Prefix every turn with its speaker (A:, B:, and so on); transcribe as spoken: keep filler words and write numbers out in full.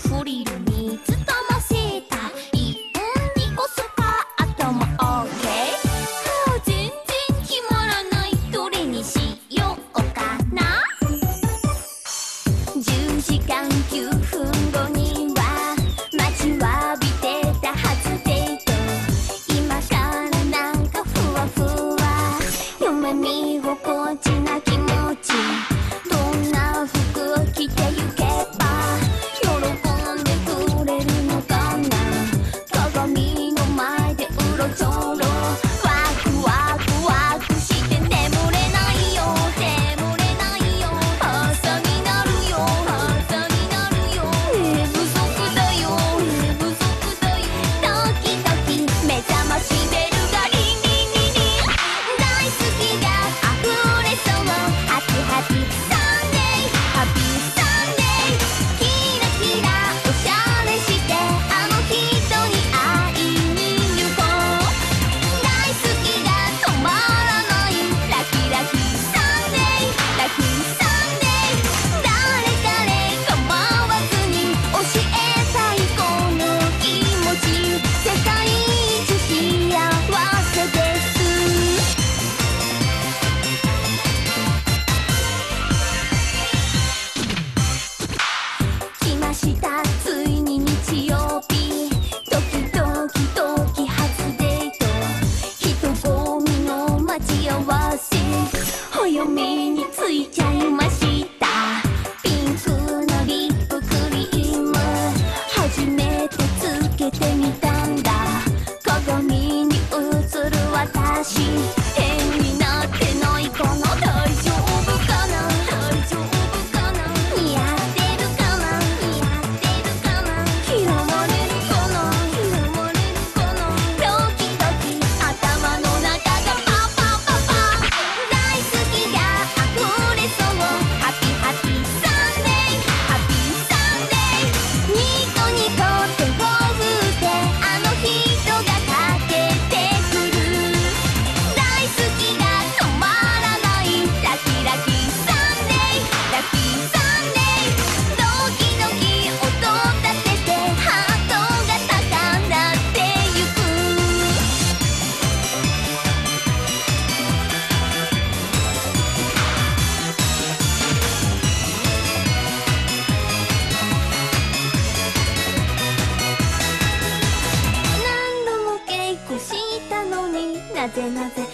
A: フリルにつとませたいうんにこそかあとも OK もう全然決まらないどれにしようかなじゅうじかんきゅうふんごには待ちわびてたはずデート今からなんかふわふわ夢見心地な気持ちどんな服を着てゆけば喜んでくれるのかな鏡の前でうろちょろワクワクワクして眠れないよ眠れないよ朝になるよ朝になるよ寝不足だよ寝不足だよ時々目覚ましベルがリンリンリンリン大好きが溢れそうハピハピサンデーハッピーサンデーキラキラおしゃれしてあの人に会いに行こう大好きが止まらないラキラキサンデーラッキーサンデー誰彼構わずに教えたいこの気持ち世界一幸せです来ましたついに日曜日ドキドキドキ初デート人混みの待ち合わせ早めに着いちゃいましたピンクのリップクリーム初めてつけてみたんだ鏡に映る私変になってないかな大丈夫かな大丈夫かな似合ってるかな似合ってるかな嫌われるかな嫌われるかなドキドキ頭の中がパパパパ大好きが溢れそうハピハピサンデーハッピーサンデーニコニコ手を振ってあの人が駆けてくる大好きが止まらないラキラキサンデーラッキーサンデードキドキ音立ててハートが高鳴ってゆく何度も稽古したのになぜなぜ